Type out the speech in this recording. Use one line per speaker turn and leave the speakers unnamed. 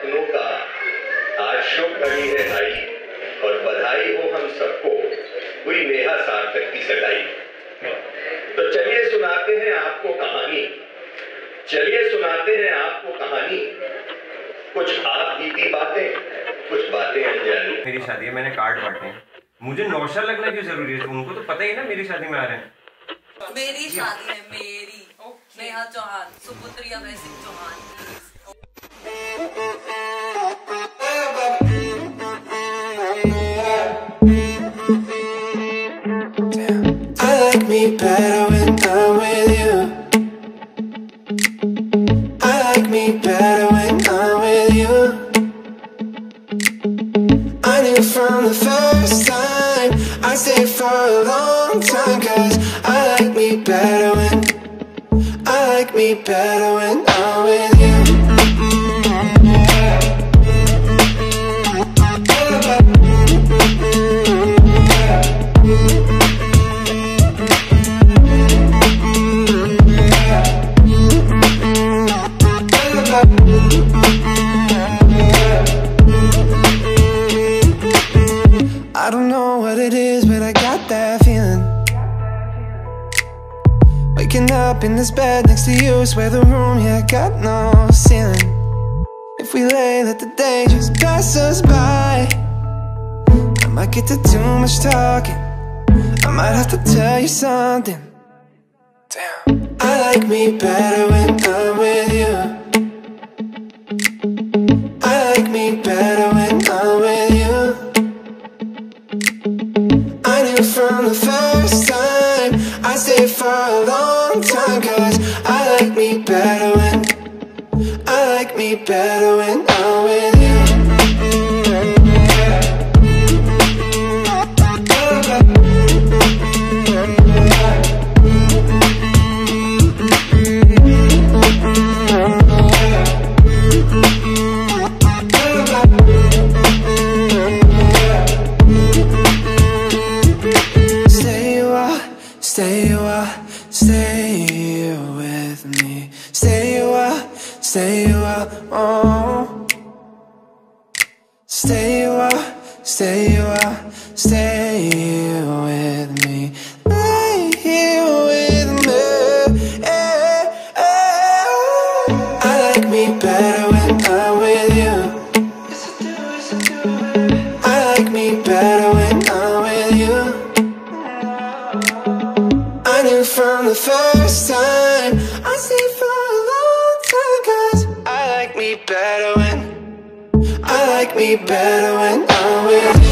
सपनों का आज शुभ घड़ी है आई, और बधाई हो हम सबको हुई नेहा सार्थक की सगाई। तो चलिए सुनाते हैं आपको कहानी, चलिए सुनाते हैं आपको कहानी, कुछ आप बीती बातें, कुछ बातें अनजानी।
मेरी शादी है, मैंने कार्ड बांटे हैं। मुझे नौशा लगना क्यों जरूरी है? उनको तो पता ही है ना मेरी शादी में आ रहे हैं।
मेरी शादी है, मेरी Neha Chauhan, सुपुत्री Abhay Singh Chauhan.
I like me better when I'm with you. I like me better when I'm with you. I knew from the first time I'd stay for a long time, 'cause I like me better when I'm with you. I don't know what it is, but I got that feeling. Waking up in this bed next to you, swear the room, yeah, got no ceiling. If we lay, let the day just pass us by. I might get to too much talking, I might have to tell you something. Damn. I like me better when I'm with you. I like me better when I'm with you. I knew from the first time I'd stay for a long time, 'cause I like me better when I'm with you. Stay with me. Stay a while, oh. Stay a while, stay with me. Lay here with me. I like me better when I'm with you. I like me better when I'm with you. I knew from the first time I'd stay for a long time, 'cause I like me better when I'm with you.